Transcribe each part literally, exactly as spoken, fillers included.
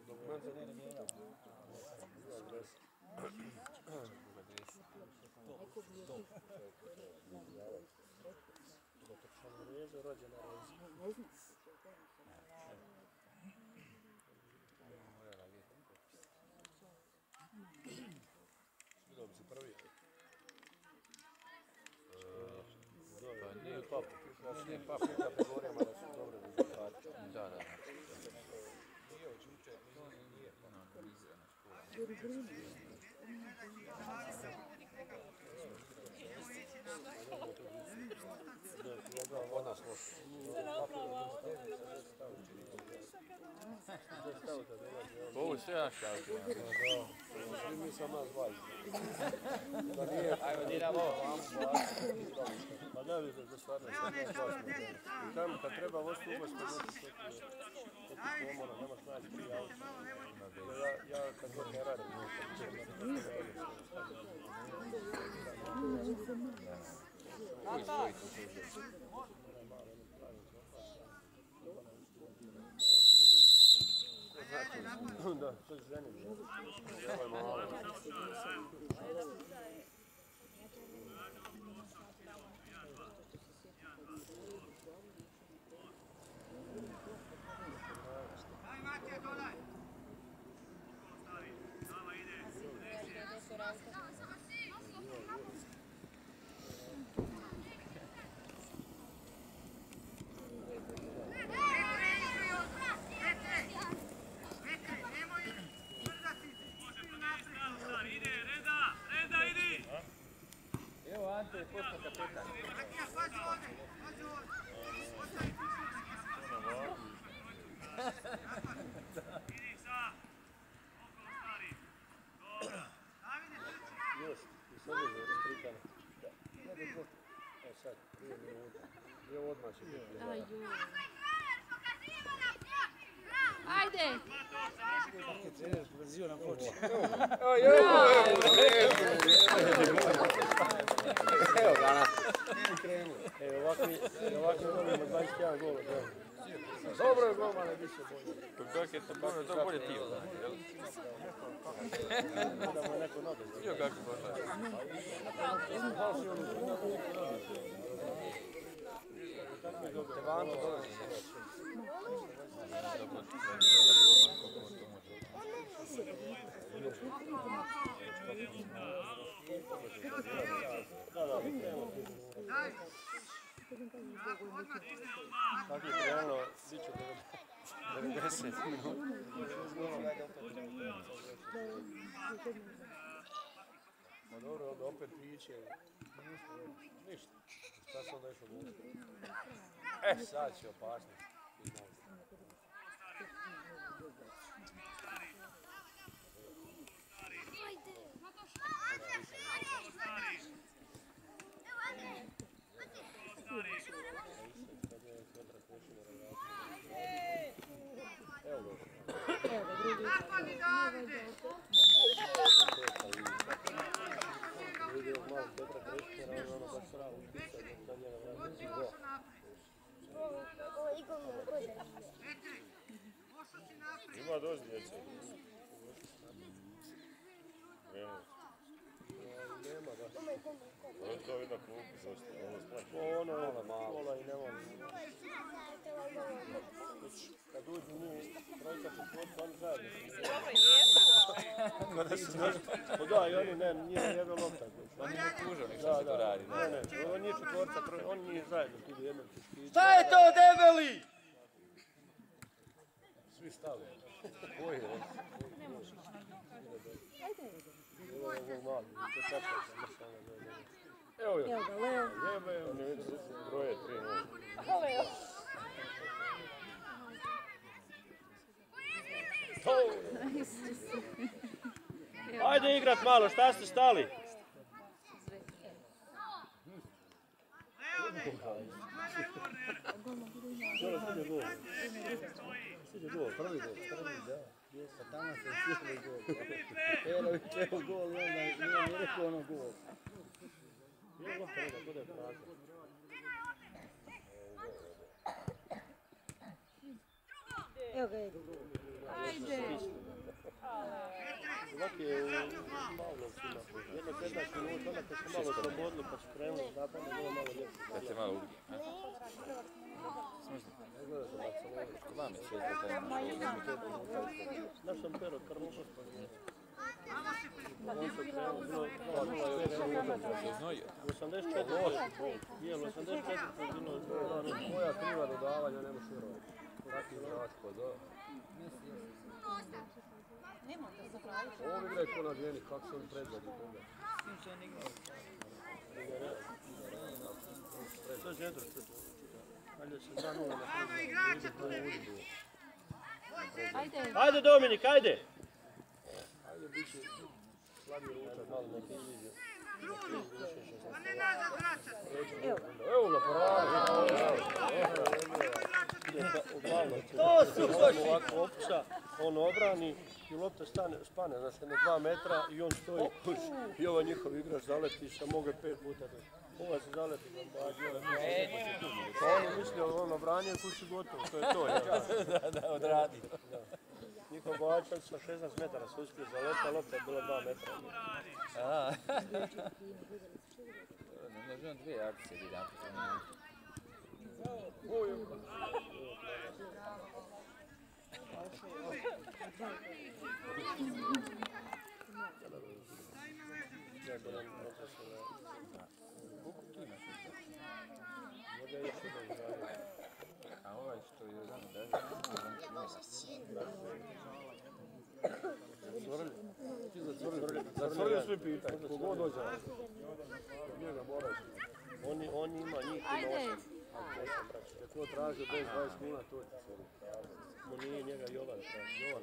Dokumenta nije mijenjao. Rezo, rođena Rezo. Bilo bi si prvi. Nije papu. Nije papu kategorijama da su dobre rezultate. Da, da. Nije od jučer, nije. Od nas loše. Ovo sve naš šalke. Svi mi sam nas važni. Ajmo, Dinamo. Pa ne vidite da stvarno i tamo kad treba vosti ubaš kod neki pomora, nemaš naći prije auto. Ja kad god ne radim, da, to je ženim. Ovo je malo. Evo Ante je postao kapetan. Još, i sad je strikano. E sad, prije minuta. Evo odmah će biti. Ajde! Brzio nam počne. Evo ga. Evo ovako dobijemo dvadeset jedan gol. Dobro je golman, ne više bolje. Kako je to bolje, to bolje ti. Da mu neko noge. Vidio kako je pošla. Tevanto dolazi se. Da, da, tako je krenulo, bit će devedeset minuta. Ma dobro, onda opet priče. Ništa. Šta se onda išlo gledati? E, sad će opasnost. Evo ga. Evo ga, drugi. Vidio malo Petra Kreškera, on ono baš sravo upisao, da njega vrati go. Ima doći djece. Nema. Nema da. On to vidi na klupu, zašto? Ovo splaća. Ono, pola i ne volim. Kad uđu njih, trojka četvorka, oni zajedno. Kada su došli. Pa da, i oni ne, nije jebe loptak. On nije kužao, nek što se to radi. Ne, ne, on nije četvorka, trojka, oni nije zajedno, ti jednom češkići. Šta je to, debeli? Svi stali. Koji je? Ovo je ovo mali, to čakaj se mršana. Evo je. Evo ga, Leo. Jebe, on je vidi broje tri nula. Leo. Ajde igrat malo, šta ste stali? Sviđa gol, prvi gol, prvi, da. Jesa, tamo se sviđa gol. Elović je u gol i onda nije mi rekao ono gol. Evo lopta reda, kod je prazno. Evo ga, Edo. Ajde. Svaki je u Pavlovcima. Jedno petnaest minuta, onda kad su malo slobodili pa su krenuli napad, bilo malo ljepše. Da te malo ubije. Smišno. Ko vam je šest da taj Znaš sam pero Karlovac. On se krenuli, bilo dva nula i osamdeset četiri. Je, osamdeset četiri bilo dva nula. Moja kriva dodavanja, nema širova. Takvi zračko, da. Ovo igra je ko na ženi, kako se on predzadnji pogled. To je centar, ajde se dva nula na predzadnji. Ajde. Ajde Dominik, ajde! Ajde, bit će slabiji ručak, malo neki iziđe. Evo ga, parada! To su koši! Ovako opća, on obrani i lopta stane, spane, znači na dva metra i on stoji kuš. I ovaj njihov igrač zaleti sa moge pet puta. Ova se zaleti na bađe. Pa on je mislio, on obranio i kući gotovo, to je to. Da, da, odradi. Njihov bačac sa šesnaest metara se uspio zaleti, a lopta je bila dva metra. A, ne možemo dvije akcije jedan po minutu. A ovaj što je jedan Zatvorio svi pitanje, kogod dođe. Njega moraš. On ima njih ima osam. Ko traži bez dvadeset kuna, to će se. No nije njega Jovan traži. Jovan.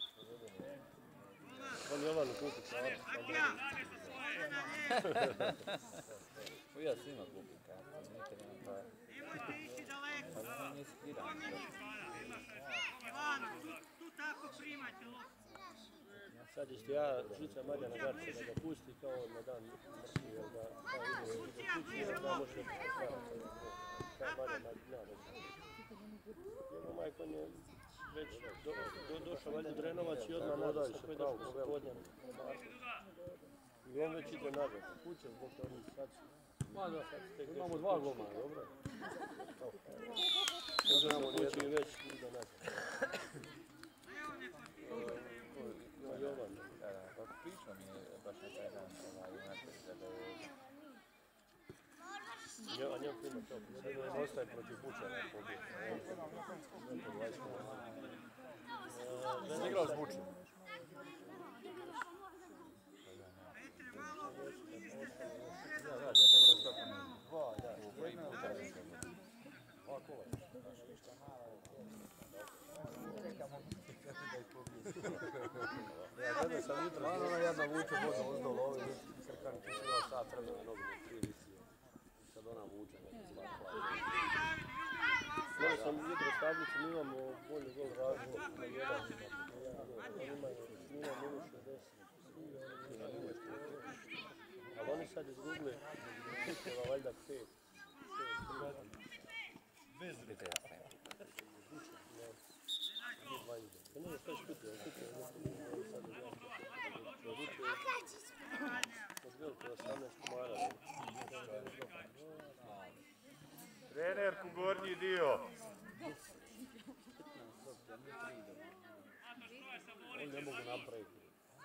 On Jovan kupi kartu. Ja svima kupim kartu, nikad nemam para. Pa on nije skiran. Sad isto ja žica Marjana Garća da ga pusti kao na dan mrtvi, jer da kao ide do kući, jer da može postaviti. Kao Marjana Garća. Njegov majkon je već do, do, došao valjda Drenovac i odmah nadal se koji došao sa podnjem. I on već ide nazad. Kuće zbog toga sad su. Imamo dva goma, dobro? Možemo kući i već ide nazad. Jovan. Pa pričao mi je baš na taj dan, ovaj, unaprijed da je... A njom prima to, sad ne ostaje protiv Bučara pobjeg. Igrao s Bučem. Da, da, ja sam igrao svako ne. Dva, da, u prvi puta da sam igrao. Dva kola. Ja gledam sam jutro, stvarno ona jedna vuče voda uzdo lovi, crkani ti sila sat vremena nogu na tri visije. Sad ona vuče neka stvar plaća. Gledam sam jutro stavnicu, mi imamo bolji gol razlog na jedan. Oni imaju nula minus šezdeset. Ali oni sad izgubili Kutjeva valjda pet. Bez rita ja sam. Ne znam šta je Kutjeva, Kutjeva sad je Kutjeva osamnaest komara. Trenerku gornji dio. Oni ne mogu napraviti.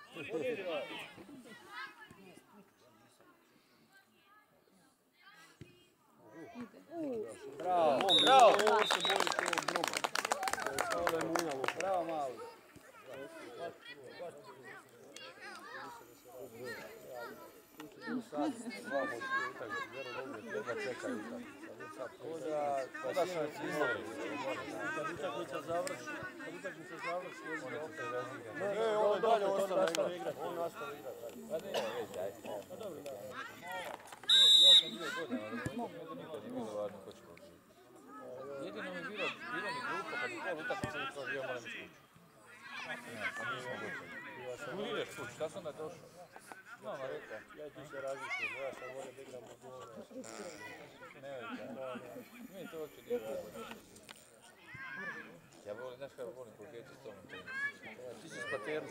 Bravo, bravo! Ovo se boji tog groba. Kao da je munjalo. Bravo, mali. Sad, dva možete utak, vjeru nogu, jedva čekaju utak. Koda su izlori. Kad utakmica završi, kad utakmica završi, je opet razigra. Ne, on dalje ostane igrati. On nastavi igrati. Pa ne, već, daj. Pa dobro, da. Ja sam bio godina, ali nikad nije bilo važno ko će pobjediti. Jedino mi je bilo, bilo mi glupo kad je pol utakmica i kao bio moram ići kući. Ne, pa nismo gotovi. Tu ideš kući, šta sam onda došao? Mama rekla. Ja ti se različujem, ja sam volio da igram u gole. Ne, ne, ne. Meni to uopće nije različno. Ja volim, znaš kada volim kokeći s tom tenisu. Ti si s Pateru.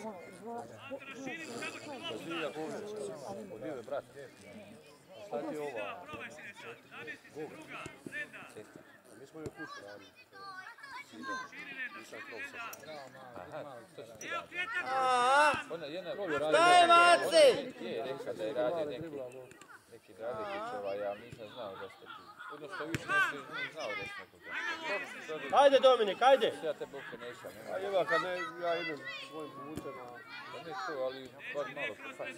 Pa Zbilja Govnić, od Ive brata. A šta ti je ova? Goga. Ceta. A mi smo joj kuću radili. Nisam krov sad. Aha, to si ti radio. Ona jedna... Šta je, Maci? Je, rekla da je radio neki... Neki Dragičićeva, ja nisam znao da ste ti. Odnosno, više nisam znao da ste nekoga. Ajde Dominik, ajde! Ja te uopće nećam. A jeva, kad ne, ja idem svojim putem, a... Pa ne to, ali bar malo pofaći.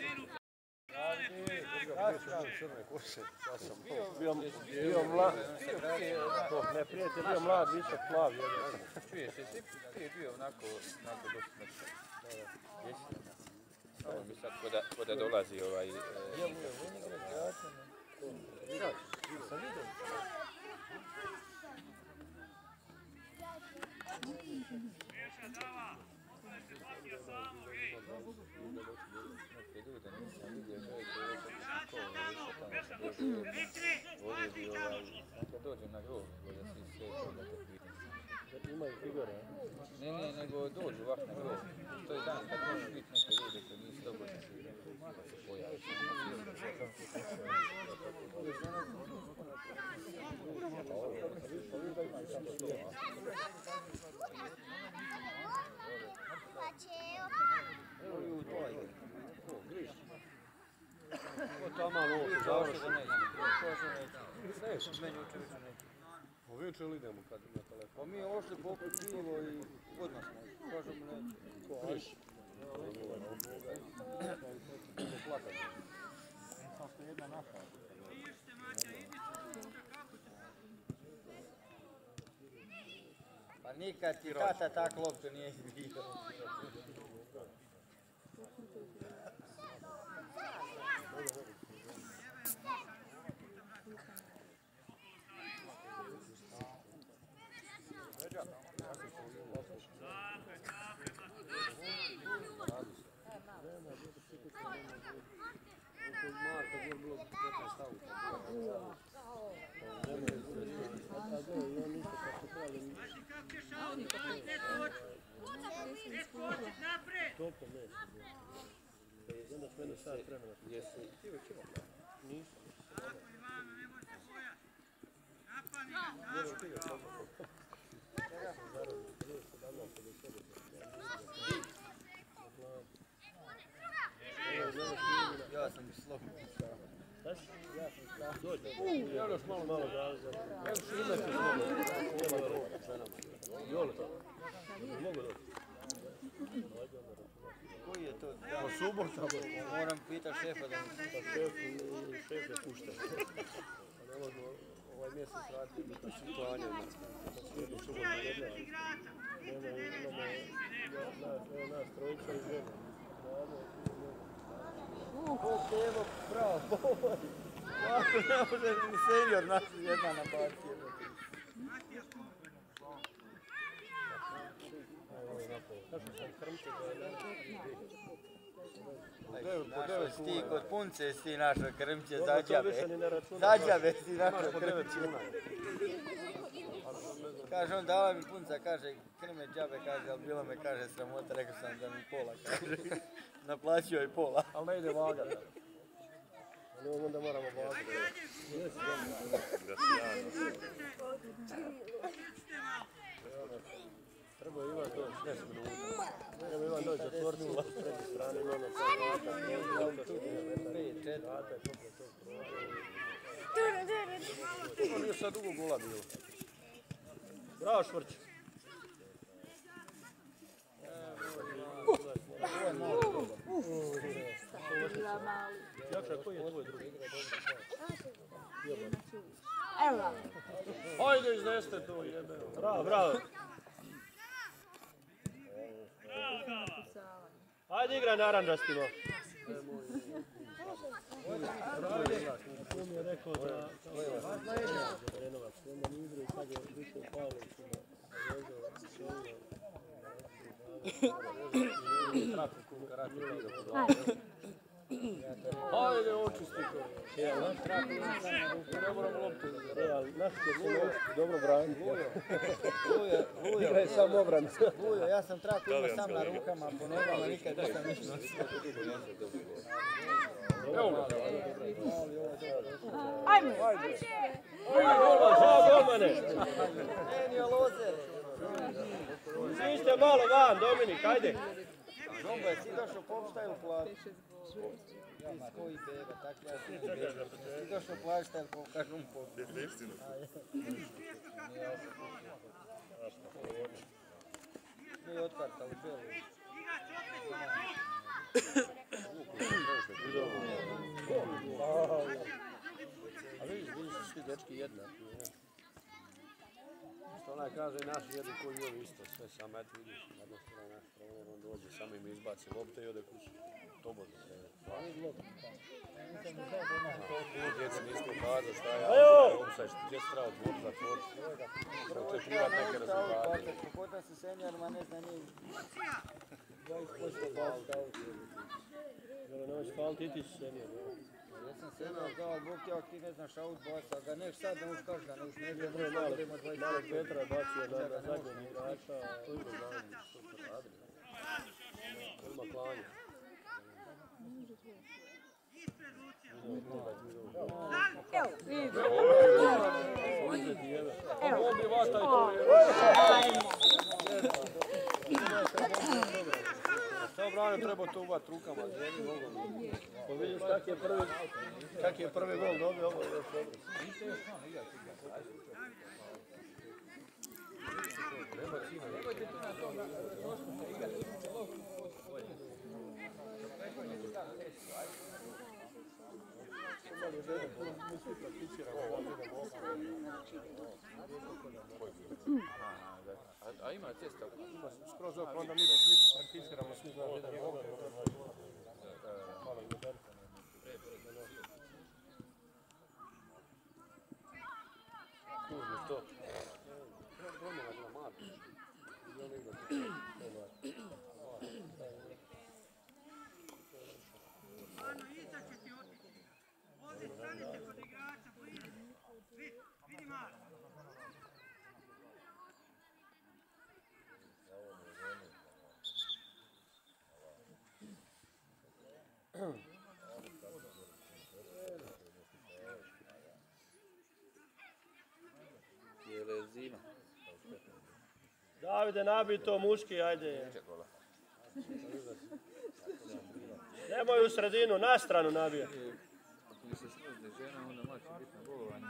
Ja sam crne koše, ja sam bio, bio mlad, ne prijatelj, bio mlad, visok, plav, jedan. Čuješ, jesi prije bio onako, onako dosta mršan? Jesi? Ovo mi sad ko da, ko da dolazi ovaj... Ja mu je vojnik rekreacija, ne? Sad, sam vidio. Neke ljude nisam vidio, čovjek je još školu, više tamo sam dođe. Volio bi ovaj, kad dođem na grov, nego da si sve to da te vidim. Imaju figure, a? Ne, ne, nego dođu ovak na grov. To je dan kad možeš biti neke ljude koji nisu dogodni da se pojaviš. Ko tamo ovo završi? Meni uče više neće. U večer li idemo kad na telefon? Pa mi ošli poput pivo i odmah smo. Kažemo neće. Ko, ajš? Pa nikad ti tata tak loptu nije izbio. Toliko mjesto. Onda smo jedno sad vremena. Jesi ti već imao? Nisam. Ja sam slobodno. Dođe. Ja još malo, malo da... Evo što imate slobodno. Jole, mogu doći. Koji je to? Po subotama. Moram pitat šefa da mi... Pa šef, šef je pušten. Pa ne možemo ovaj mjesec raditi da se klanjaju na svijetu subotno jedne. Nema, imamo nas trojica i žena. Koliko evo pravo, ovako ne može ni senior naći jedna na baci. Ti kod punce si našo krmće zađave. Zađave si našo krmće. Kaže on dala mi punca, kaže krme džabe, kaže, ali bilo me, kaže, sramota, rekao sam da mi pola, kaže. Naplaćio je pola. Ali ne ide vagati. Ali onda moramo vagati. Treba je Ivan doći deset minuta. Treba Ivan doći od Tornula s prednje strane, ima ono kao vrata, pet, četiri. Vrata je toplo, toplo. To nije sad dugo gola bilo. Bravo Švrć. Jakša, koji je tvoj drugi? Evo. Hajde, izneste to, jebe. Bravo, bravo. Hajde, igraj naranđastima. On je rekao da... Trenovac, onda mi igraju sad je više Pavlićima. Hajde, očisti to. Ne moramo loptu. Naš će se očiti dobro braniti. Igraj samo obranu. Bujo, ja sam traku imao sam na rukama, po nogama nikad nisam ništa nosio. Ajme! Hvala, golmane! Enio Lozer! Sište malo van, Dominik, ajde! Zombo, jesi došao popštaj ili plati? Iz koji beba, tako ja sam beba. Jesi došao plašta ili kažem popštaj? Biti istinu. Nije otkartali belu. A vidiš, vidiš svi dečki jednaki. Što onaj kaže, naši jedni koji ovi isto, sve samo, eto vidiš, jednostavno naš trener, on dođe, samo im izbaci lopte i ode kući. To može se. Djeca nismo kada, šta ja, opsaj, gdje se treba otvor, zatvor. Očekivat neke rezultate. Pokota se senjarima, ne zna nije dvadeset posto bavka. Jel, nemoć faul, ti ti si senjer. Ja sam senjar dao, Bog ti ako ti ne znaš aut baca, ga neš sad ne uškaš ga, ne uš ne bi Malo, malo Petra bacio na zadnjeg igrača, to ima zadnji, što se radi. To ima klanje. Evo, vidi. Evo. On bi vataj to je. Šta brane, treba to uvat rukama, zjedi nogom. Pa vidiš kak je prvi, kak je prvi gol dobio, ovo je još dobro. Nema cina. Nemojte tu na to, trošite igrati. Mi svi prakticiramo, idemo A ima cesta? Ima skroz oko, onda mi prakticiramo, svi znamo, idemo oko. Malo i moderka. Kužno to. Promjena bila Marko. I on igra to. Ano, iza će ti otići. Ovdje stanite kod igrača blizu. Vidi, vidi Marko. Jelezina. Davide, nabij to muški, ajde. Nemoj u sredinu, na stranu nabija. Ako mi se smrzne žena, onda mač će biti na bolovanje.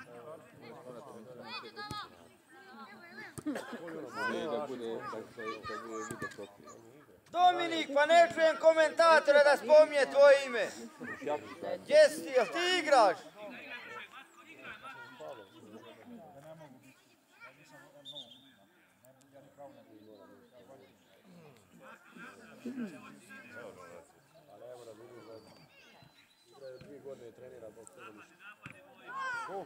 Da bude, da bude video kopija. Dominik, pa ne čujem komentatora da spominje tvoje ime. Gdje si ti, jel ti igraš? Dvije godine trenira bok toga ništa.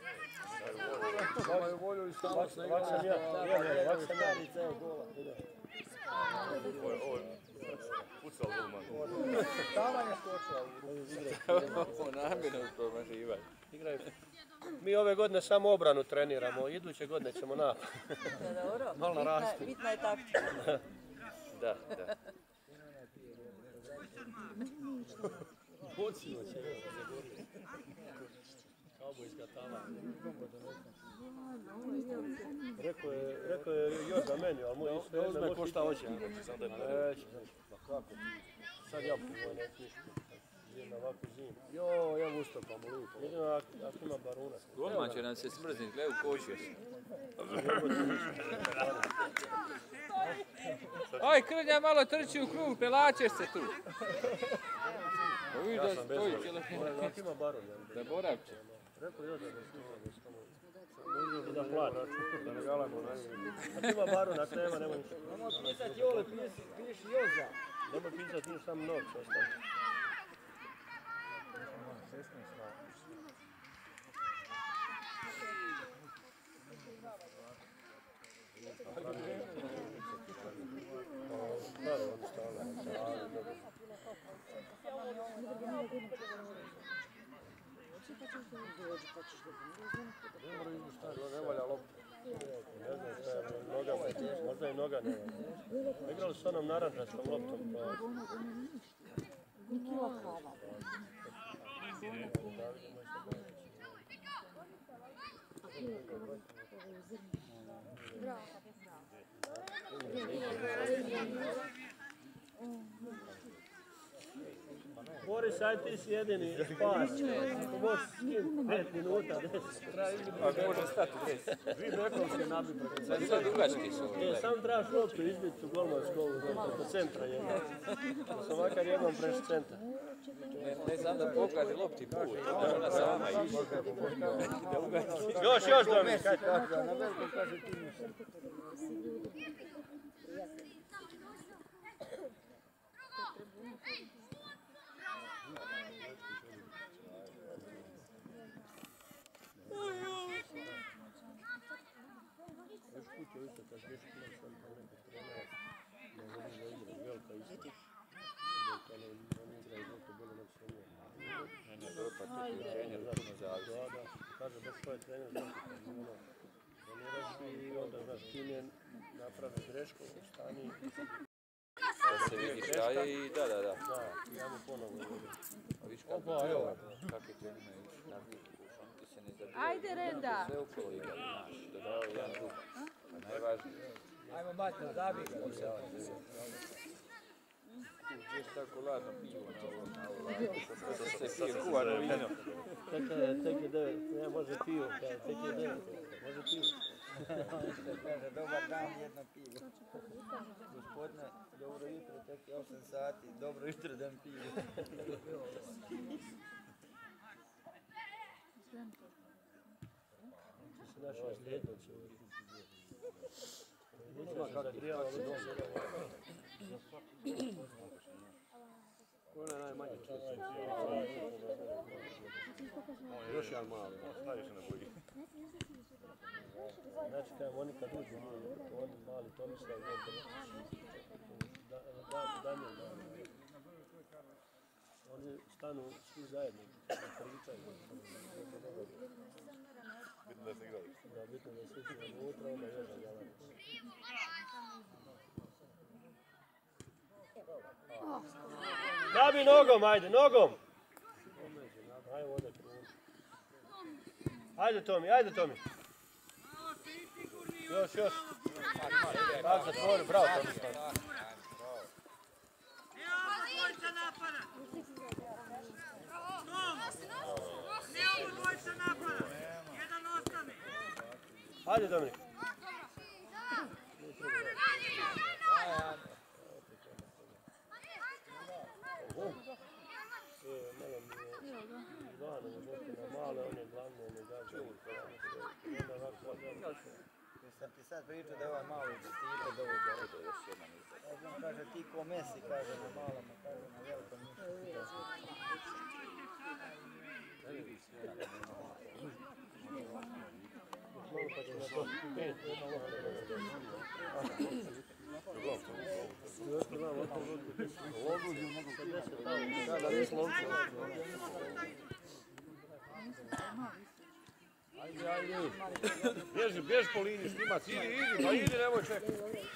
Imaju volju i stalnost na igranje. Ovak sam ja, ovak sam ja. Ceo gola. Ovo je pucao golman. Taman je skočila. Ovo namjerno promašivanje. Igraju. Mi ove godine samo obranu treniramo, iduće godine ćemo napad. Dobro, Malo bitna, narasti. bitna je taktika. Da, da. Pocimo će još zagoriti. Kaubojska tama. Rekao je, rekao je Joza meni, ali moj sve uzme ko šta hoće. Neće, ma kako? Sad ja pojmo neću ništa. Idem na ovakvu zimu. Jo, ja ustopam u lipu. Jedino ako ima baruna. Golman će nam se smrzniti, gledaj u košio se. Aj, Krnja malo trči u krug, pelačeš se tu. Pa vidiš da stoji cijelo vrijeme. Ako ima barun, Da boravče. rekao Joza da sluša. I da plaća, da ne galamo na njegu. Ako ima barun, ako nema, nema ništa. Nemoj pisat Jole, piši Joza. Nemoj pisat ništa, samo novce ostane. Ne valja lopta. Ne znam šta je noga, možda i noga nema. Igrali su onom narančastom loptom. Pa... Boris, aj ti si jedini spas. Možeš skin pet minuta, deset. Ako može stati u deset. Vi bekovski nabit preko centra. Sve dugački su. E, sam trebaš loptu izbiti u golmansku ovu, preko centra jednom. Da sam makar jednom preš centra. Ne, ne znam da pokaže lopti put. Da ona sama ići. Još, još Dominik, kaj Tako, na velikom kaže ti mi se. Još kuće isto, kad još kuće sam kao neki trener, ne znam da igra, velika isto. Da ne igra i velika bilo nek se nije. Ne, ne, dobro, pa to je trener, puno zavisi. Da, da, kaže baš ko je trener, znači, ono, treniraš i onda, znaš, tim je napravi grešku, stani. Da se vidi šta je i da, da, da. Da, ja mu ponovo vidim. A viš kako je ovo, kakve to imaju taktiku, oni ti se ne zabijaju. Ajde, Renda. Sve okolo igrali, znaš, da dao jedan drug. Pa najvažnije. Ajmo Matno, zabi ga. Gdje se tako ladno pivo na ovo, na ovo, to se sve pije kuvano vino. Tek je, tek je devet, ne može pivo, kaže, tek je devet, može pivo. Kaže, dobar dan, jedno pivo. Gospodine, dobro jutro, tek je osam sati, dobro jutro, dan pivo. To su naši nasljednici. Nismo kako grijavali dom. Ko je najmanje često? Još jedan mali. Najviše ne boji. Znači, kada oni kad uđu, oni mali Tomislav, Daniel, oni stanu svi zajedno, pričaju. Bitno da se igrali. Da, bitno da se ići unutra, onda jedan javan. Nabi nogom, ajde, nogom! Ajde, ovdje krunu. Ajde, Tomi, ajde, Tomi. Još, još. Tako, zatvori, bravo, Tomislav. Evo dvojica napada. Tom, ne ovo dvojica napada. Jedan ostane. Ajde, Dominik. E, malo mi je zvano, možete na male, on je glavno, on je gađa. Onda ovako, Sam ti sad pričao da je ovaj malo stile do ovoga. Ja znam, kaže ti ko Messi, kaže na malom, kaže na velikom ništa. malo pa će na to pet. Ajde, ajde. Bježi, bježi po liniji, Stimac, idi, idi, pa idi, nemoj čekati.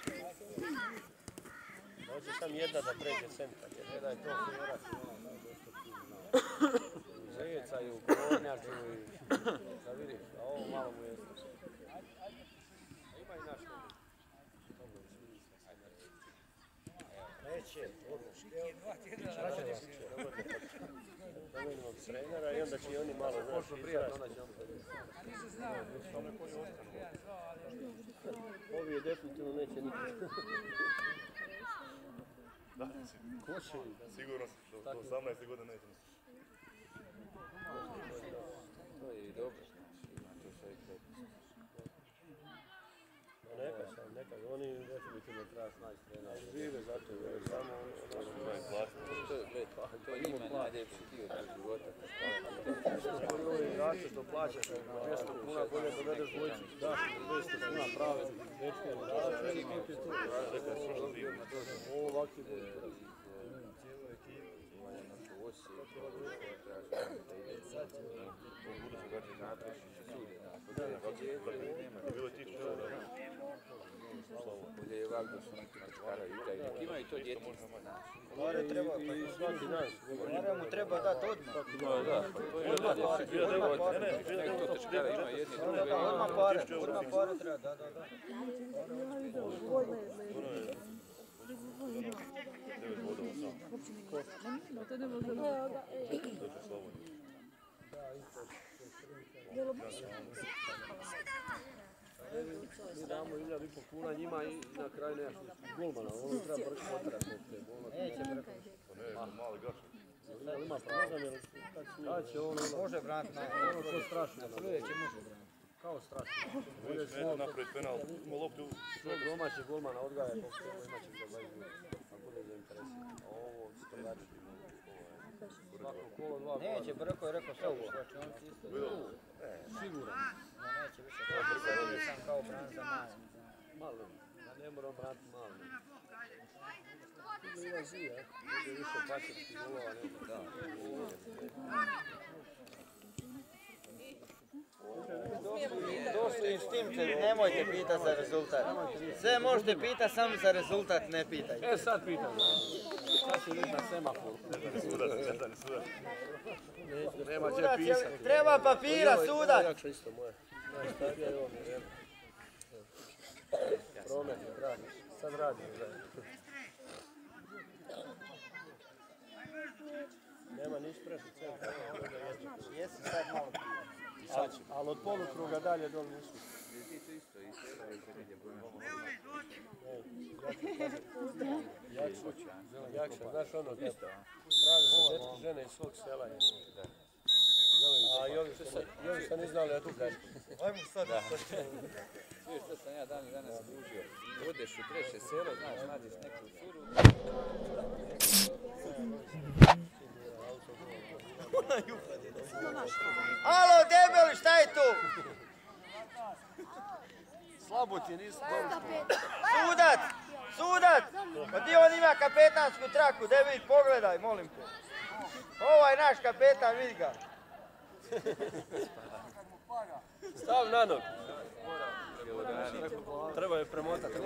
Može sam jedna da pređe centar, jer ne daj to fjerat. Zeca i u kornjaču i da vidiš, a ovo malo mu je. Ima i naš. Neće, dovoljno od trenera i onda će i oni malo znaš izrasti. Ovi je definitivno neće nikad. Da, Ko će? sigurno do osamnaeste godine neće. To je i dobro, ima to sve i prednost. Neka sam, neka, oni definitivno treba snaći trenera. Žive za to, jer samo ono... To je, gled, to je njima najljepši dio tog života. Oni ovi igrače što plaćaš dvjesto kuna, bolje dovedeš dvojicu, daš dvjesto kuna prave dečke igrače i ekipi tu. Ovo ovakvi budu. valja našu Osijek, traži da ide sad, u buduću dođe Naprešić i sudi, bilo tih čovjek, ovdje je ovak da su neki točkara i taj, nek imaju to djetinstvo, znaš. Pare treba, pa svaki dan. Pare mu treba dati odmah. Da, da, to je odmah djetinstvo, nek to točkara ima jedni drugi. Odmah pare, odmah pare treba, da, da, da. Mi damo hiljadu i pol kuna njima i na kraju nemaš golmana, ono treba brš potrati. Neće brko. Pa ne, mali gašak. Ima pravo, kad će ono, Može braniti na ono to strašno. sljedeće može braniti. Kao strašno. Neće napraviti penal, ima loptu. Svog domaćeg golmana odgaja koliko se ovo imaće za dvadeset minuta, pa bude zainteresiran. A ovo standardno. Svako kolo dva gola. Neće, Brko je rekao sve u slačionici isto. Siguran. Neće više kao Brko, sam kao bran za malo. Malo, ja ne moram braniti malo. Ima zija, bude više pačetskih golova nego da. Došli s tim, nemojte pitati za rezultat. Sve možete pitati, samo za rezultat ne pitajte. E sad pitam, sad ću vidjeti na semaforu. Sudac, ne znam, sudac. Nema će Sudac, jel pisati. treba papira, sudac! Jakša isto moje. Najstarija je ovo mi vreme. Promet, radi. Sad radi. Nema niš prešli centra. Jesi sad malo Ali, ali od polukruga dalje dol nisu. Jakša, znaš ono, pravi se dečki žene iz svog sela. A i ovi što ne znali, ja tu kažem. Ajmo sad. Čuješ što sam ja dan i danas služio. Odeš u treće selo, znaš, nađeš neku curu. Alo, debeli, šta je tu? Slabo ti nisi dobro. Sudac! Sudac! Pa di on ima kapetansku traku, de vidi, pogledaj, molim te. Ovo je naš kapetan, vidi ga. Stav na nog. Treba je premotati.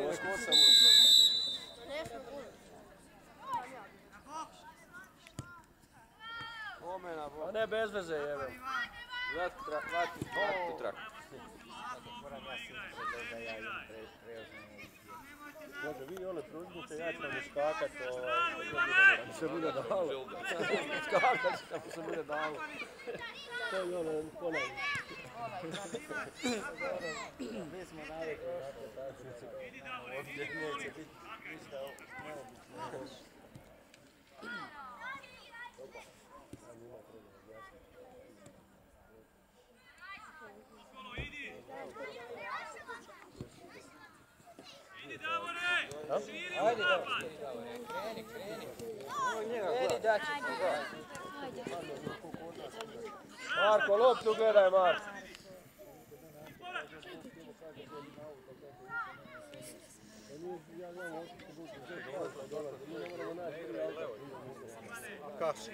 A ne bez veze jebe. Vrati tu traku. Može, vi one pružnite, ja ću vam uskakat, da se bude dalo. Skakat ću da se bude dalo. To je ono, ponavljamo. Mi smo navikli na to tako. Ovdje neće biti ništa neobično. Ajde, kreni, kreni. Kreni, daći. Marko, loptu gledaj, Marko. Kaši.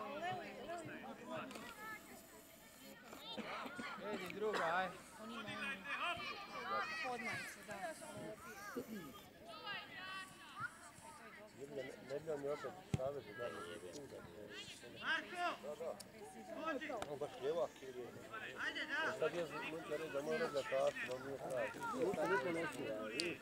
Edi druga, aj. Ne bi mi opet savjeti da li Marko! Dođi! on baš ljevak ili je. Ajde, da! Sad je možda reći da mora da kastu, da mi je pravi. Niko niko ne smije, vidi.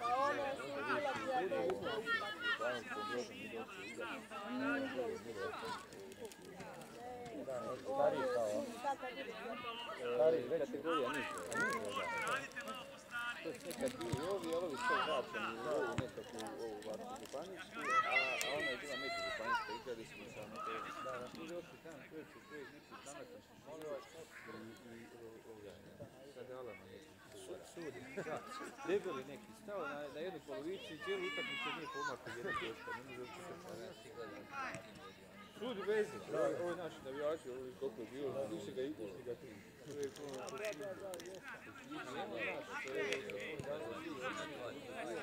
Da, stariji kao. Stariji, već kategorija niže. To je nekad bili ovi, ali ovi sve vraćani u ovu nekakvu ovu vatru županijsku, a ona je bila među županijska, igrali smo sa amaterima. I došli tamo čovječe, čovjek neki pametan šmoljevac i ovoga, sad je Alama neki sudi, da, debeli neki stao na jednu polovicu i cijelu utakmicu nije pomakao jednu točka, ne može uopće sve. Sudi vezi, ovo je naši navijači, ovo je koliko je bilo, više ga idu, više ga tu. Čovjek ono, to je nema naš, to je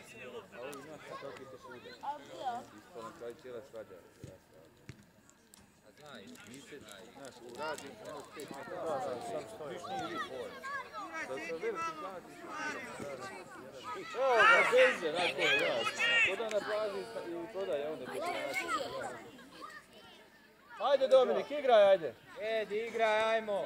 a ovi naši kakvi to sude. Ispala na kraju cijela svađa. Znaš, u radiju ono pet metara, sam stoji. Viš nije vi tvoj. Da se veliki gledati što evo ga, Benze, nakon ja. To da na plaži i prodaje onda biti način. Ajde Dominik, igraj, ajde. Edi, igraj, ajmo.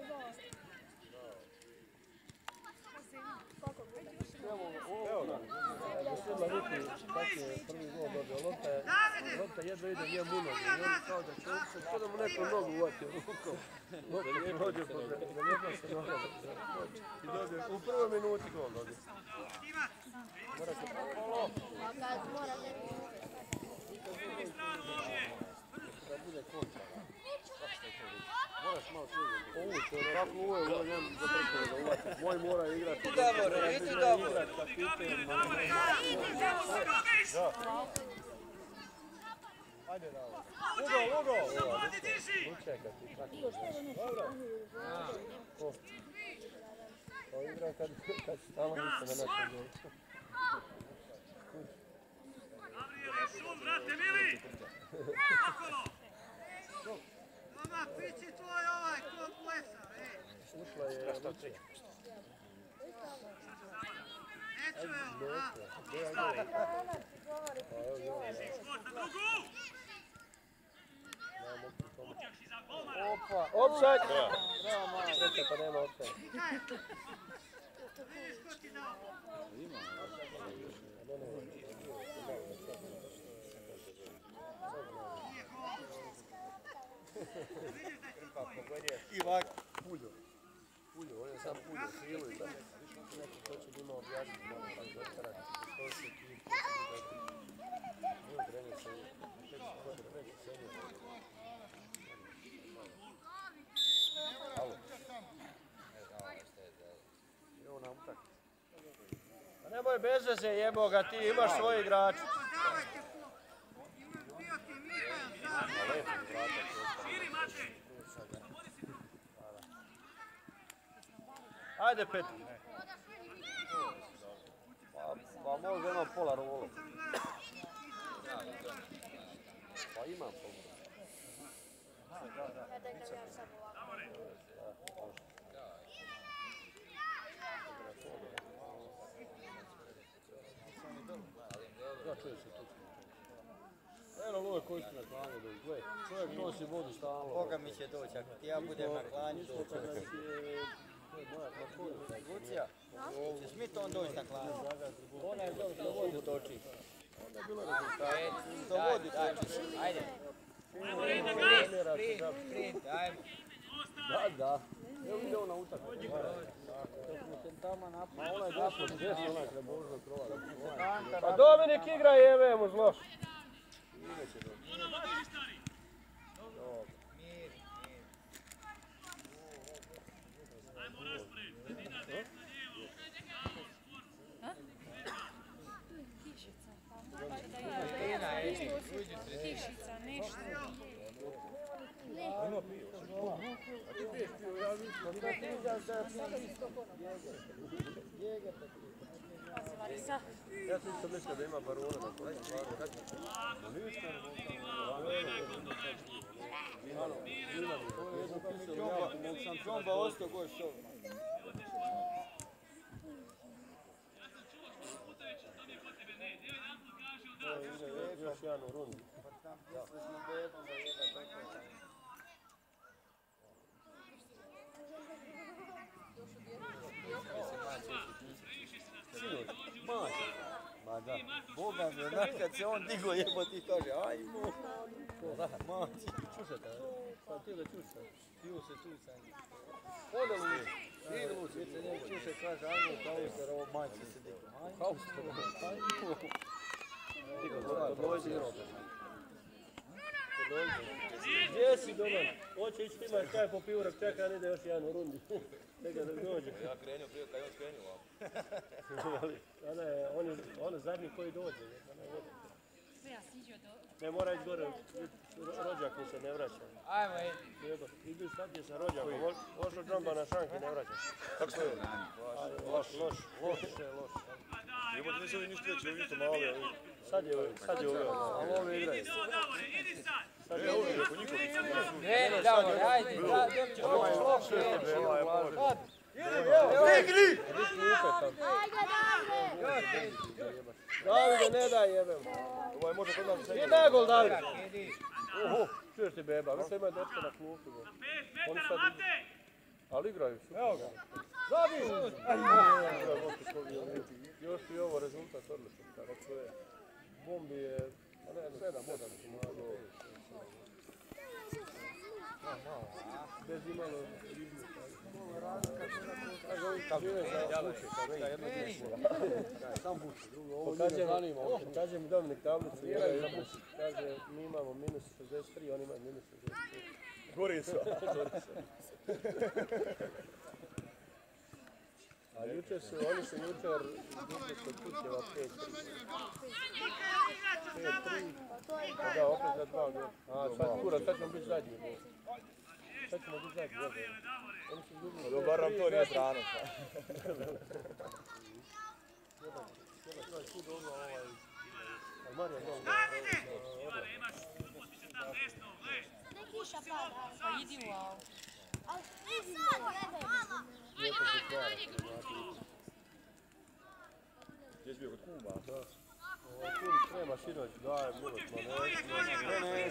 Evo ga. Gospodina Viki, kako je prvi gol dobio. Lopta je, lopta jedva ide njemu u nogu. I on kao da će uopće, kao da mu neko nogu uvatio rukom. Lopta je rođe, da jedva se noga. I dobio, u prvoj minuti gol dobio. Mora se polo. Da bude kontra. Moraš malo slijediti. Ovući, kako ovo je, ovo je njem zaprkao da uvati. Moj mora igrati. Idi Davor, idi Davor. Ajde Davor. Ugo, ugo. Učekaj ti kako. Dobro. Ko? To igra kad stalo nisam na našem golu. Gabriele, šum, brate, mili! Okolo! Mama, pići tvoj ovaj, ko plesa, ej! Ušla je Lucija. Ne čujem, a? Opa, opšaj! Bravo, malo. Sreće, pa nema opšaj. Vidiš ko ti dao? Nije gol. Vidiš da je to tvoj. I ovako. Puljo. Puljo, on je sam puljo, krilu i tako. Neki to će njima objasniti, malo tako dotarati. To se ti, to će mi dati. Nije trener se, šest godina, neće sedjeti. Alo. Evo nam utak. Pa nemoj bez veze jebo ga, ti imaš svoj igrač. Davajte po. Bio ti Mihael sad. Širi, Matej. Ajde Petr. Pa, pa može ono pola role. Pa imam pola. Ja čujem se tu. Eno ovo je koji su na klanju doći, gledaj. Čovjek nosi vodu stalno. Koga mi će doći, ako ti ja budem na klanju doći? Lucija, ćeš mi to on doći na klanju? Ona je dobro što vodu toči. Onda je bilo rezultat. To vodi toči. Ajde. Sprint, sprint, ajmo. Da, da. Evo ide ona utakmica. Ma ona je desno, desno ona je Božno krova. Pa Dominik igra i jeve mu zlo. Ide će dobro. Mir, mir. Kristina, edi, uđi pred njim. Kišica, nešto. A ti piješ pio, ja vidim. Pa da ti izaš da ja pijem. Varisa. Ja sam isto mislio da ima barona na kojem stvari. No ništa. Džomba ostao goj što. Još jedan u rundu. Sinoć, mače. Ma da. Boga mi, znaš kad se on digo jebo ti kaže ajmo. Mači. Čušata, pa ti da čušta. Piju se tu sam. Ode Luci. Ide Luci. Već se njeg čuše kaže ajmo kauster, ovo mači se digo. Kauster, ajmo. Podloži robe. Gdje si Doman? Hoće ići tima kaj po pivurak, čeka, ne ide još jedan u rundi. Čeka da dođe. Ja krenio prije kad je on skrenio ovako. Ona je, on je, on je zadnji koji dođe. Ja siđo do... Ne mora ići gore, rođak mi se ne vraća. Ajmo edi. Idu sad je sa rođakom, možda džomba na šanki ne vraća. Kako stoje? Loš, loš, loše, loš. Jebote, nisu ništa veći, ovi isto mali, ali... Sad je, sad je uveo, ali ovo igraju. Idi sad, Davore, idi sad! sad E, ovo je po njihovi. Kreni, Davor, ajde, da, dobit ćeš ovo šlop, Igri! Davide, ne daj jebem. Ovaj može kod nas Nije daj gol, Davide. Oho, čuješ ti beba, vi ste imaju dečka na klupi. Oni sad idu. Ali igraju su. Evo ga. Zabi! Još i ovo rezultat odličan. Kako to je? Bombi je... A ne, sedam, osam su malo. Bez imalo izmi. Kaže, ovi žive za buče, kada je jedno dješća. Sam buče, drugo. Kaže mi Dominik tablicu, kaže, mi imamo minus šezdeset tri, oni imaju minus šezdeset tri. Gori su. A jučer su, oni su jučer izgubili kod Kućeva pet tri. pet tri. Da, opet za dva gola. A, sad kura, sad ćemo biti zadnji. Sad ćemo biti zadnji. Oni su izgubili pet tri. Bar nam to nije strano. Kiša pada. Pa idi u ovo. Ali idi sad, gledaj. Gdje si bio kod kuma? Da. Ovo kum sprema sinoć, daje Miloš, ma ne.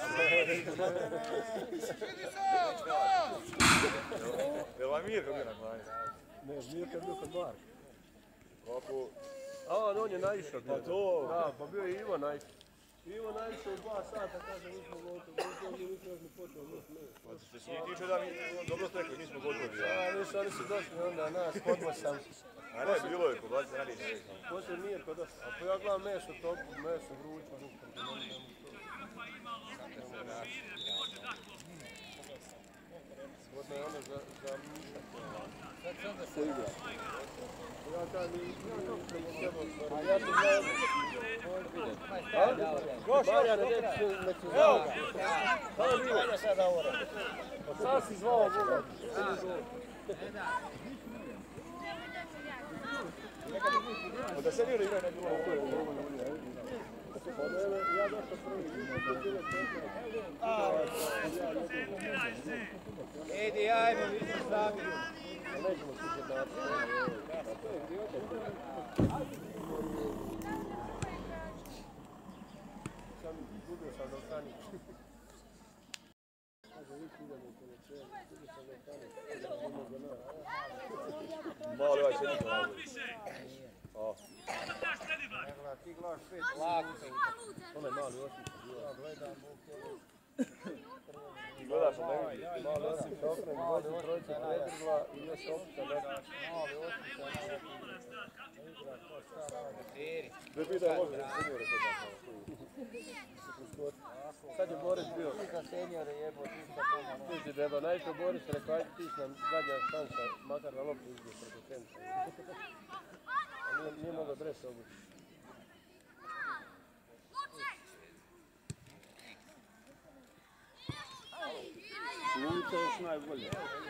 Je li ovaj Mirko bio na klanje? Ne, Mirka je bio kod Marka. Kako? A, on je naišao bio. Pa to. Da, pa bio je Ivo naišao. Ivo naišao u dva sata, kaže, nismo gotovi, nismo ovdje, nismo još ni počeli, nismo mi. Pa što se njih tiče da mi dobro ste rekli, nismo gotovi. A, nisu, oni su došli onda nas, podmo sam. A ne, bilo je, kod dvadeset radi ne. Poslije Mirko došao. A pa ja gledam meso topu, meso vruće, bukvalno. Vodno je ono za... za... Sad se onda se igra. Ja kažem, nisam trebao stvari. A ja ti gledam... Marjane, nek se zvao. Evo ga. Sad ovo. Pa sad si zvao Boga. Da se nije igraju ne bilo. Pa ne, ja došao prvi. Edi, ajmo, mi smo sami. Nećemo svi dati. Sam gubio sam novčanik. Malo ovaj se nikom razli. Ti gledaš pet. lako se Onaj mali Osip. Ja gledam, Ti gledaš od negdje. Mali Osip se okreni, vozi trojica predrgla i još opća neka. mali Osip, igra to šta radi. Ne pitaj može da se seniore kod nas. Sad je Boris bio. Ti za seniore jebo, ti za pomoć. Služi beba, najšao Boris, rekao, ajde ti si nam zadnja šansa, makar na loptu izbio preko centra. A nije, nije mogao dres obući. Luča još najbolje.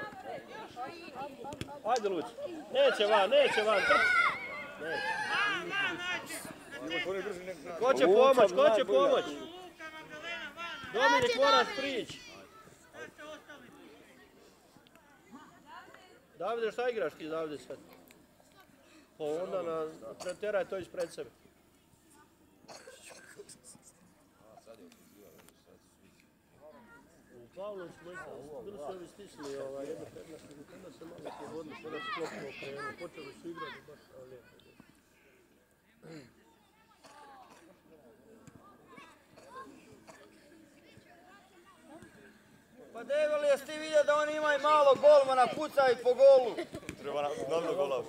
Ajde Luč, neće van, neće van, trči. Ko će pomoć, ko će pomoć? Dominik moraš prići. Davide, šta igraš ti, Davide, sve? Pa onda na, preteraj to ispred sebe. U Pavlović Mojka, bili su ovi stisli, ovaj, jedno petnaest, onda se malo slobodno, sada se sklopno okrenuo, počeli su igrati baš kao lijepo. Pa Devil, jesi ti vidio da oni imaju malo golmana, pucaju po golu? Treba nam dobro gola.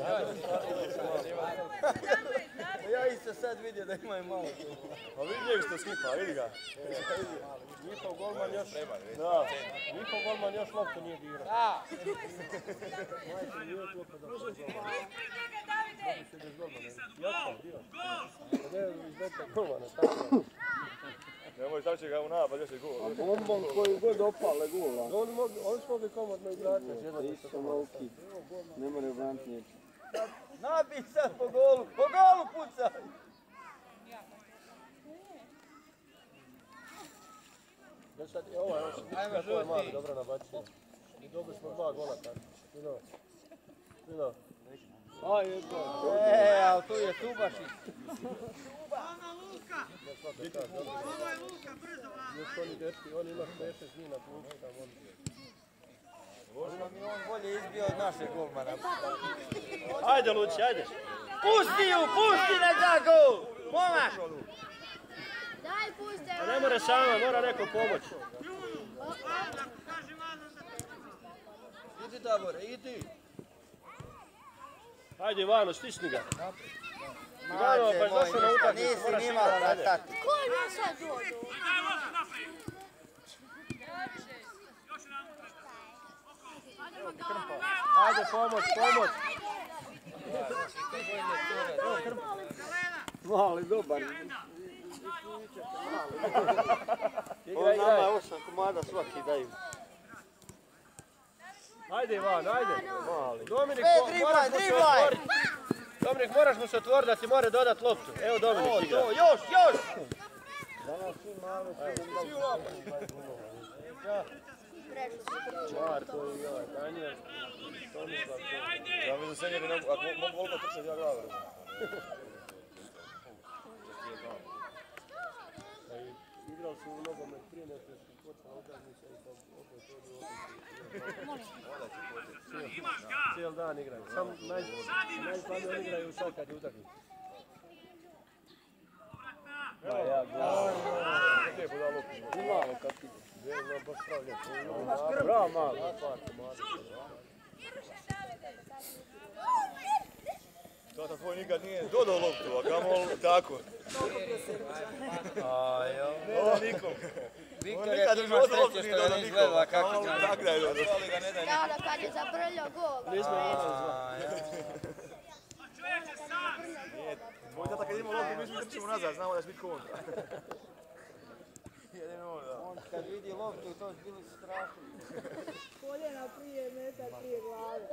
Ja isto sad vidio da imaju malo golmana. Pa vidi njeg što skipa, vidi ga. Njihov golman još, da, njihov golman još loptu nije dirao. Da. Majke, nije još lopta da se golman. Mogu se bez golmana. Jaka, dio. Pa ne, izbeta golmana, tako. Nemoj stavit će ga u napad, još je gol. Bombon koji god opale gola. Oni mogli, oni su mogli komodno igrati. Nisu malki. Ne moraju braniti niječe. Nabij sad po golu, po golu pucaj! Ja sad, ovo je ovo. Ajmo, Ovo je mali, žuti. dobro nabacio. I dobili smo dva gola tako. Sino. Sino. Aj, je to. E, ali tu je Tubašić. Ono Luka! Ono je Luka, brzo vamo! Još oni dečki, on ima pet šest dni na klubu tamo. Možda mi on bolje izbio od našeg golmana. Ajde, Luci, ajde. Pusti ju, pusti nek da gol! Momak! Daj, puste. A ne mora sama, mora neko pomoć. Kaži Vano da te Idi Davore, idi! Ajde, Ivano, stisni ga. Ivano, Mače pa je moj, došao na ništa, utakmicu, nisi moraš nimalo igrati, na ajde. tati. Ko je sad dođu? Ajde, pomoć, pomoć. Mali, dobar. Igraj, igraj. osam komada svaki daju. Ajde, Ivan, ajde. Mali. Dominik, E, mo- driblaj, moraš mu se driblaj! otvoriti. Dominik, moraš mu se otvoriti da ti more dodat loptu. Evo Dominik O, igra. to, još, još! Marko i ovaj, Daniel. Tomislav, to. Ja mi za senjeri ne mogu, ako mogu volko trčati, ja glavu. Pa i igrali su u nogomet prije nego što su počela utakmica i pa opet ovdje opet. Cijel dan igraju. Sam naj, najslabije oni igraju sad kad je utakmica. Ja, ja, Lijepo da loptu. Imamo kakvi. Vjerno, baš prav lijepo. Imaš krv. Bravo, malo. Tata tvoj nikad nije dodao loptu, a kamol tako. Ovo nikom. Viktor On je nikad ti u imaš životu loptu sreće nije što ga dodao nije nikom. gledala kako Kamol ga tak da je dodao. Ja, da kad je zabrljao gol. Nismo nismo zvali. Tvoj tata kad ima loptu, mi svi trčimo nazad, znamo da će biti kontra. Jedino ono da. On kad vidi loptu, to su bili strašni. Koljena prije meta, prije glave.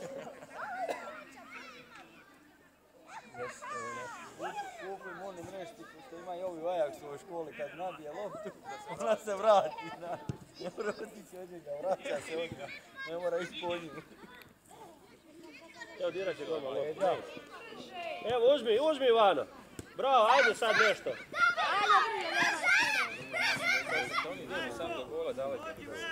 Kupim oni mrešti, što ima i ovi u Ajaxu u školi, kad nabije loptu, ona se vrati. Ne mora otići od njega, vraća se od njega. Ne mora ići po njim. Evo dirat će golman loptu. Evo uzmi, uzmi Ivano. Bravo, ajde sad nešto. Oni dođu sam do gola, daleko.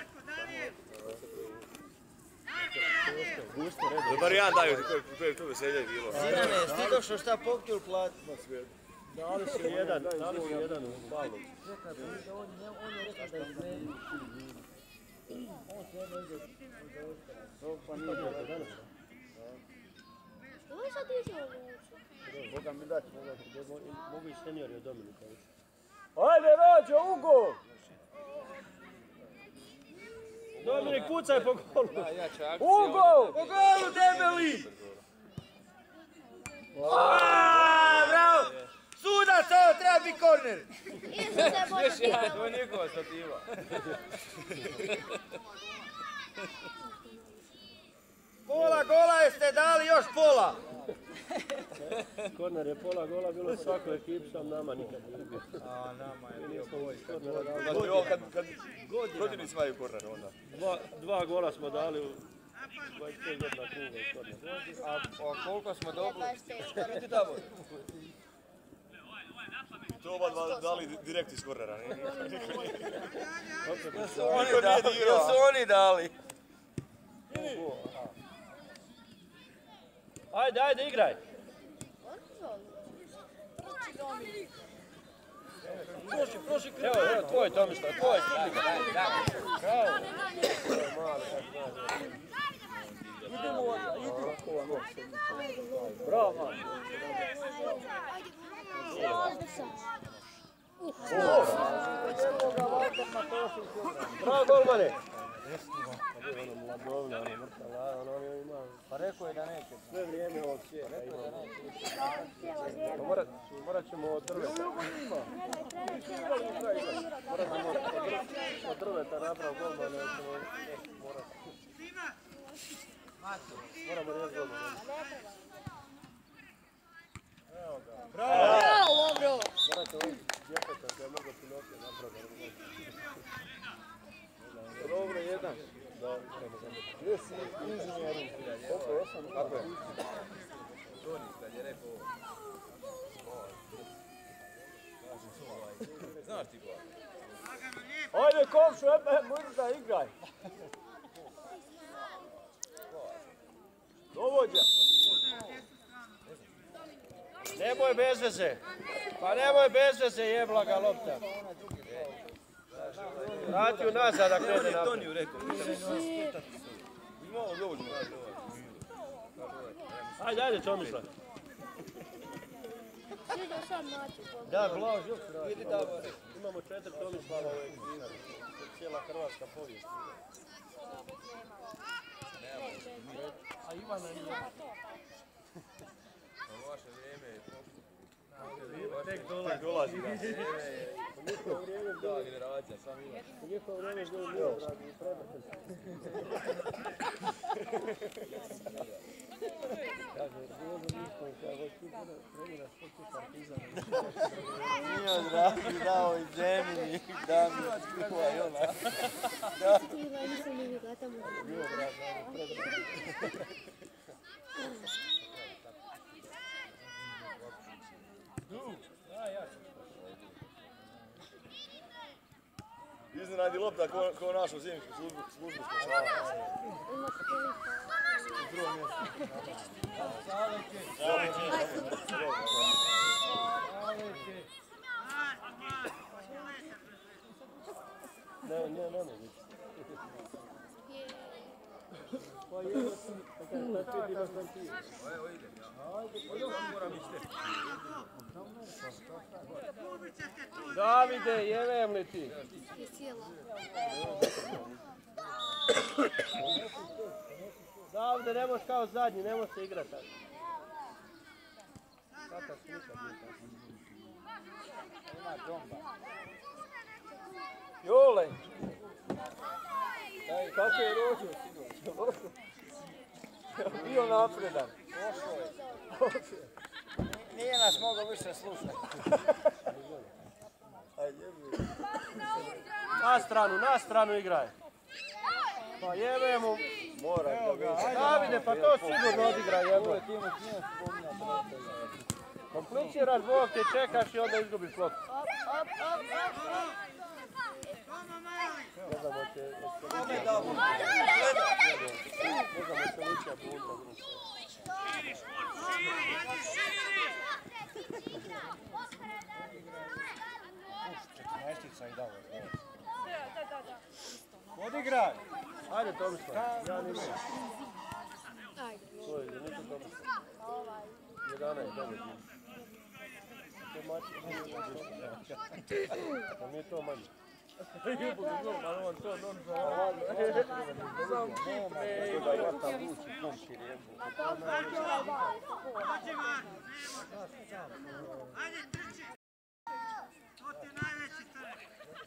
Dobar Jan daju, koje tu veselje je bilo. Sinane, ti došao šta poktil plati? Dali su jedan, dali su jedan u balu. On je rekao da je između. On sve ne ide. Pa nije dobro. Ovo sad išao u Boga mi dati, mogu i seniori od Dominika. Ajde, Rađo, Ugo! Dominik, pucaj po golu. Najjača akcija. Ugo! Po golu, debeli! Aaaa, bravo! Sudac, ovo treba biti korner! Isuse Bože, To je njegova stativa. Pola gola jeste dali, još pola! Korner je pola gola, bilo svakoj ekipi, sam nama nikad nije bio. A, nama je bio Nismo iz kornera dali. Kad, ovo, kad, kad protivnici imaju korner onda. Dva, dva gola smo dali u dvadeset pet godina kruga iz kornera. A, a koliko smo dobili? dvadeset Vidi tamo. To oba dva dali direkt iz kornera. Jesu oni dali? Jesu oni dali? Ajde, ajde, igraj. Proši, proši, evo, evo, tvoj Tomislav, tvoj, stiži ga. Bravo. Mali, kako znaš. Idemo ovdje, idemo. Bravo, mali. Bravo, golmane. Ono mladovna, ono mrtva, ono ono ima Pa rekao je da neće. sve vrijeme ovog svijeta. Pa morat, morat ćemo od drveta. Morat ćemo od drveta napraviti golmana, jer ćemo morat. Moramo riješiti golmana. Bravo, bro. Morat ćemo ovih djeteta da je mogo Pinokio napraviti. Jesi inženjer. Koliko je osam? Kako je? Toni, kad je rekao ovo. Znaš ti ko? Ajde komšu, možda igraj. Dovođa. Nemoj bez veze. Pa nemoj bez veze, jebla ga lopta. Vrati ju nazad ako krene napred. Toniju rekao. Imamo dovoljno. Ajde, ajde Tomislav. Sviđa sam naći. Da, Blaž još radi. Imamo četiri Tomislava u ekipi. Cijela Hrvatska povijest. A Ivana nije. U vaše vrijeme je Tek dolazi. dolazi da. U njihovo vrijeme je bila generacija, sam ima. U njihovo vrijeme je bilo Milograd i Predatelj. Kaže, bilo za njihovo, kaže, ti trenira što ti Partizan. Nije odradi dao i zemlji, da mi skuva i ona. Tiva, nisam mi ga tamo. Bio grad, Predatelj. Iznenadi lopta ko, ko naš u zimsku službu, službu spašavanja. Ima prilika. U drugom mjestu. Ne, ne, ne mogu. Pa jedno si, tako ti imaš sam ti. Evo idem ja. Moram ići. Davide, jevem li ti? Je sjela. Davide, ne možeš kao zadnji, ne možeš se igrati tako. Kakav si nikad nije tako. Ima džomba. Jole! Kako je rođio sinoć? Bio napredan. Pošao je. Nije nas mogao više slušati. Na stranu, na stranu igraj. Pa jebe mu. Davide, pa to sigurno odigraj, jebe. Kompliciraš Bog, te čekaš i onda izgubiš loptu. Ne znamo će... Ne znamo će Lučija bunta. Četrnaestica i dao. Odigraj! Ajde Tomislav, ja nisam. Ajde. To je, nisam Tomislav. jedanaest, devet. To je mači. Pa nije to manje. Jebo ga gol, ali on to non za ovdje. Sam pipne. Treba ja tam ruči kumpir jebu. Ajde, trči! To ti je najveći trč.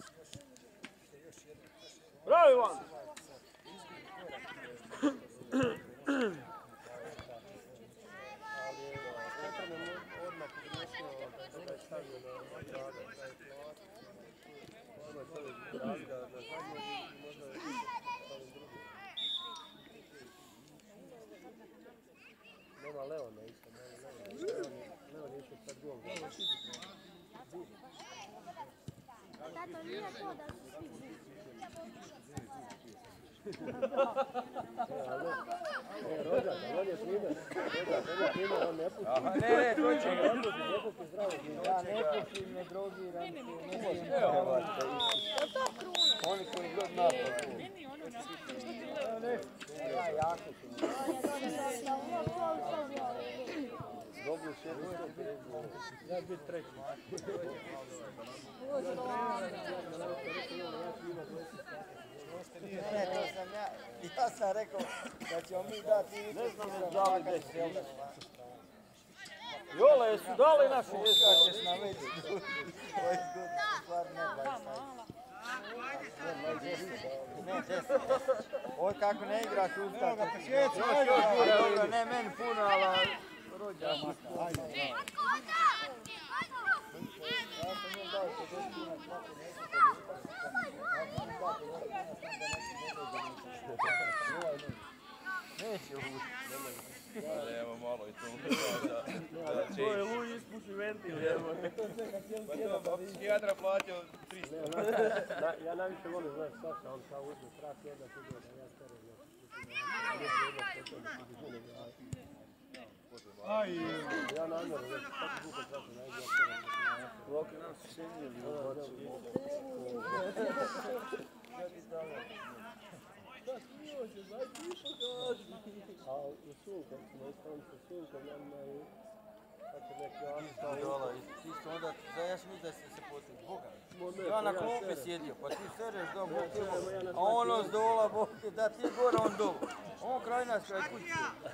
Bravo Ivan! Ali Stefan je odmah pogriješio da je stavio na grada. Odmah čovjek razga na zadnje i možda je stavim drugi. Nema Leona isto, nema Leona. Leon je išao sad gol. Tato, nije to da su svi bili. E, rođak, on je primer. Rođak, on je primer, on ne puši. Ne, ne, to će ga. Ne puši zdravo. Ja ne pušim, ne drogiram se, ne pijem. Oni koji god napad. Ja jako ću. Dobiju šedu sto pedeset gola. Ja ću biti treći. Ne, to sam ja. Ja sam rekao da ćemo mi dati i Ne znam ne dali deset. Jole, jesu dali naši jesu? Skačeš na već. Ovo je god, stvar ne dvajest. Ne, deset. Ovo kako ne igraš ustati. Ne, meni puno, ali rođa. Ajde. Ja sam njom dao pedeset kuna svaki mjesec. Ja sam njom dao pedeset kuna svaki mjesec. Neće uvući. Evo malo i tu. To je Luj ispuši ventil, evo. Pa to, psihijatra platio tristo. Ja najviše volim, znaš, Saša, on kao uzme trak i onda tu gleda, ja stare, Aj, ja namjeru, znači, tako dugo tražim, najde ja stare. ovako nam se šenjeli, ubacuju. A u Sulkom smo ispravili sa Sulkom, imaju, kako neki Amstao. Dola, isto onda, da ja sam mislim da ste se potili, Boga. Mo ne, Ja na ja klupi serem. sjedio, pa ti sereš do Boga, serem, ja na a ono s dola, Boga, da ti gore, on dolu. On kraj nas, kraj kući.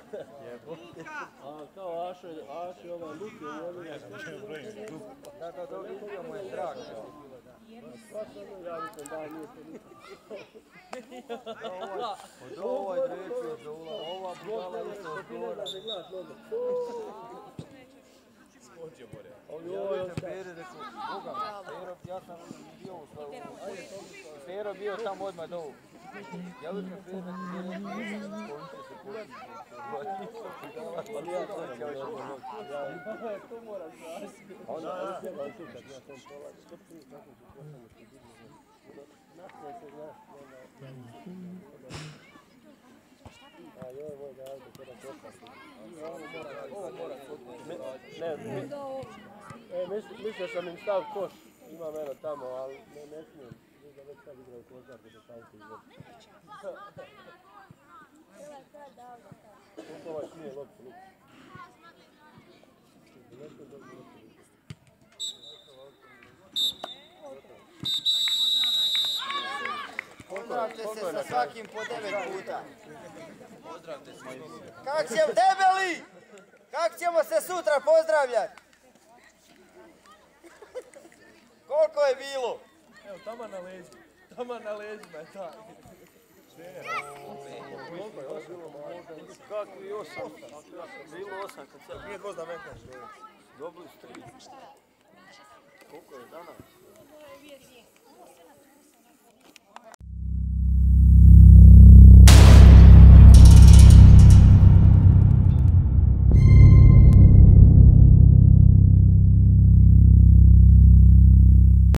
A kao Ašo, Ašo, ovaj Luki, oni ja Da, da, da, vidio mu je drag. svašta ne radite, da, nije to ništa. Od ovoj dreći, od dola, ova budala isto od Ti ne dola. znaš da gledaš nogu. Skočio Borja. Ovi Ja ovo je vidim ostaje. Pere, rekao, Boga mi, Pero, ja sam bio u stavu. Pero bio tamo odmah do ovog. Ja vidim Pere, rekao, on će se početi. Ali ja to ne moram. Ja to moram znati. Onda, on se vam slušat, ja sam pola, srpni, kako ću postane što bilo. Nasne se, znaš, a joj, moj da ajde, kada postati. Ovo mora fotiti. Ne, mi, e, misl- mislio sam im stav koš, ima mene tamo, ali ne, ne smijem. Vidim da već sad igraju košarku da stavite izvrši. Koliko ovaj smije loptu, Luka? Nešto dobro loptu. Pozdravite se sa svakim po devet puta. Pozdravite se. Kak ćemo, debeli! Kak ćemo se sutra pozdravljati? Koliko je bilo? Evo, tamo na leđu. Tamo na leđima je taj. Koliko je ovo bilo možda? Kakvi osam? Bilo osam kad sad. Nije dvozda menka što je. Dobili su tri. Koliko je danas?